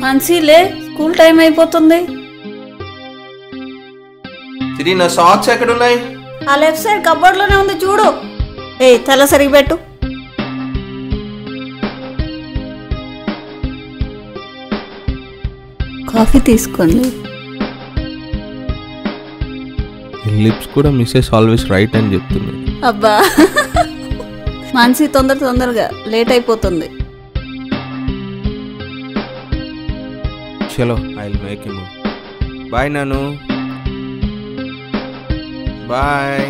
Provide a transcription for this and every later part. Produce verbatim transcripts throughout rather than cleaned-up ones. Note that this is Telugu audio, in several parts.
మాన్సీలే, స్కూల్ టైం అయిపోతుంది. సిరి, నా సాక్స్ ఎక్కడున్నాయి? ఆ లెఫ్ట్ సైడ్ కబోర్డ్ లోనే ఉంది, చూడు. ఏ తల సరిగి పెట్టు. కాఫీ తీసుకోండి. లిప్స్ కూడా మిస్సెస్ ఆల్వేస్ రైట్ అని చెప్తుంది. అబ్బా మాన్సీ, తొందర తొందరగా లేట్ అయిపోతుంది. చలో, I will make you move. Bye Nanu. Bye.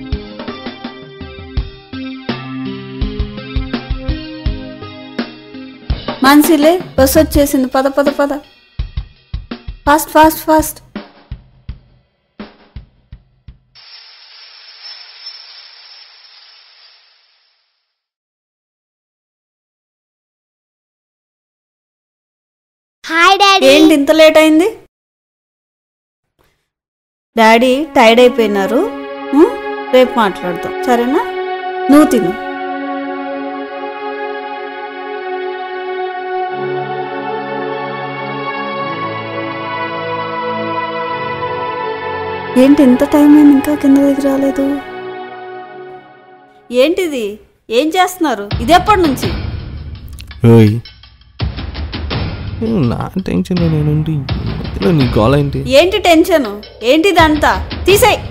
మాన్సీలే, బస్ వచ్చేసింది. పద పద పద, fast fast fast. Hi daddy. ఏంటి ఇంత లేట్ అయింది? డాడీ టైర్డ్ అయిపోయినారు, రేపు మాట్లాడతాం, సరేనా? నువ్వు తిను. ఏంటి ఇంత టైం అయింది ఇంకా కింద దగ్గర రాలేదు? ఏంటిది? ఏం చేస్తున్నారు? ఇది ఎప్పటి నుంచి? నా టెన్షన్ నేనుండి నీ గోల ఏంటి? ఏంటి టెన్షన్? ఏంటిదంతా? తీసేయ్.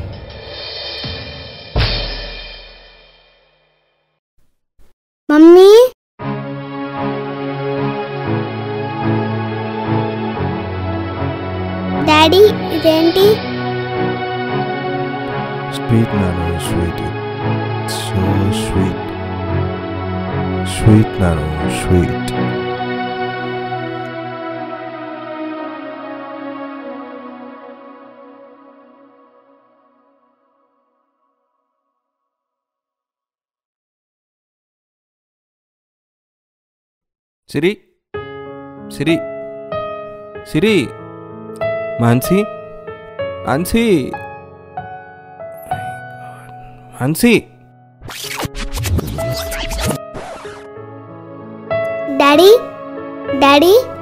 మమ్మీ, డాడీ, ఇదేంటి? Sweet Nanu, sweet, so sweet, sweet Nanu, sweet. Siri, Siri, Siri, Mansi, Mansi, Mansi. Daddy, daddy.